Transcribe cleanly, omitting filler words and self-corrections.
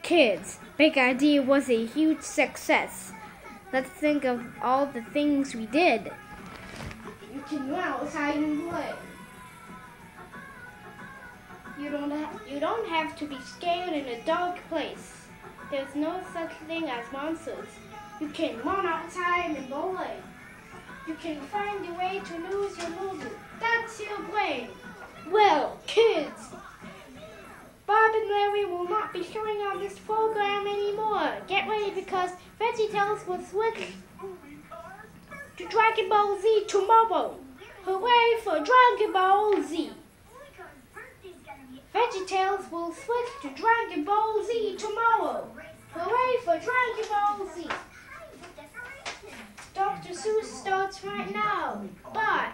Kids, Big Idea was a huge success. Let's think of all the things we did. You can run outside and play. You don't have to be scared in a dark place. There's no such thing as monsters. You can run outside and play. You can find a way to lose your movement. That's your brain. Well, kids, Bob and Larry will not be showing on this program anymore. Get ready because VeggieTales will switch to Dragon Ball Z tomorrow. Hooray for Dragon Ball Z! VeggieTales will switch to Dragon Ball Z tomorrow. Hooray for Dragon Ball Z! Dr. Seuss starts right now. Bye.